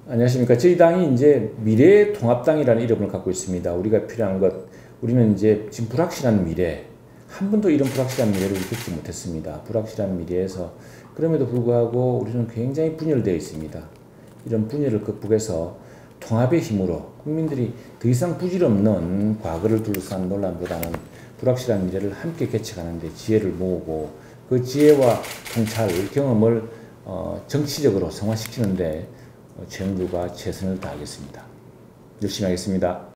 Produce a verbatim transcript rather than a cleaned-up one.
안녕하십니까. 저희 당이 이제 미래통합당이라는 이름을 갖고 있습니다. 우리가 필요한 것, 우리는 이제 지금 불확실한 미래, 한 번도 이런 불확실한 미래를 겪지 못했습니다. 불확실한 미래에서 그럼에도 불구하고 우리는 굉장히 분열되어 있습니다. 이런 분열을 극복해서 통합의 힘으로 국민들이 더 이상 부질없는 과거를 둘러싼 논란보다는 불확실한 미래를 함께 개척하는 데 지혜를 모으고 그 지혜와 통찰, 경험을 어, 정치적으로 성화시키는데 최영두가 최선을 다하겠습니다. 열심히 하겠습니다.